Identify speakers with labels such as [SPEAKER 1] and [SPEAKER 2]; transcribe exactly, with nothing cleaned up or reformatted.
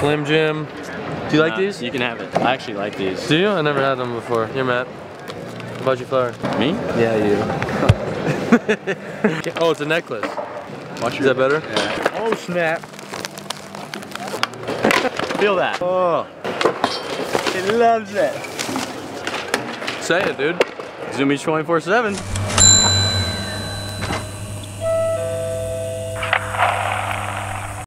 [SPEAKER 1] Slim Jim. Do you like
[SPEAKER 2] uh,
[SPEAKER 1] these?
[SPEAKER 2] You can have it. I actually like these.
[SPEAKER 1] Do you? I never had them before. Here, Matt. How about you, Flower?
[SPEAKER 2] Me?
[SPEAKER 1] Yeah, you. Oh, it's a necklace.
[SPEAKER 2] Watch
[SPEAKER 1] Is that better?
[SPEAKER 2] Yeah. Oh, snap. Feel that. Oh. He loves it.
[SPEAKER 1] Say it, dude.
[SPEAKER 2] Zumiez twenty-four seven.